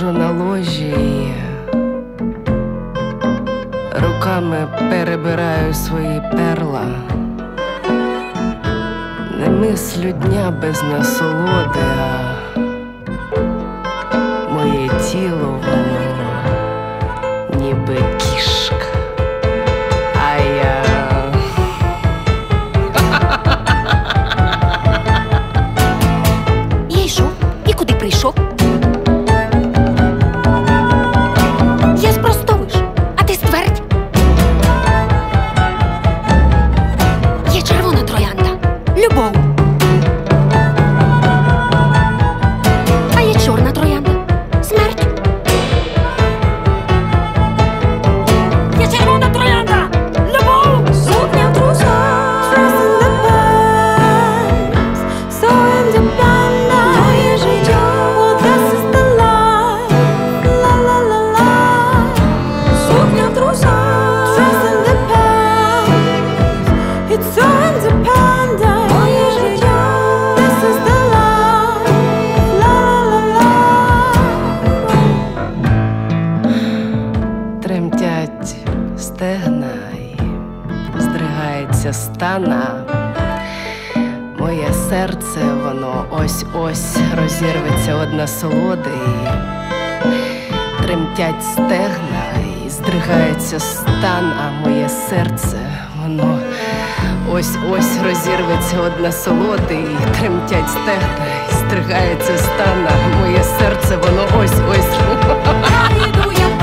лежу на ложі і руками перебираю свої перла. Не мислю дня без насолоди, а моє тіло, воно ніби кішка, а я... Я йшов і куди прийшов? Я спростовуєш, а ти ствердь. Є червона троянда – любов. А є чорна троянда – смерть. Є червона троянда – любов. Сукня в трусах, so independent, моє життя, well this is the life, la la la la. Сукня в трусах, dress independent, it's so independent, моє життя, this is the life, la la la la. Тремтять стегна і здригається стана. Моє серце, воно ось-ось розірветься од насолоди. І тремтять стегна і здригається стан, а моє серце, воно ось-ось розірветься од насолоди. І тремтять стегна і здригається стан, а моє серце, воно ось-ось. Я йду, я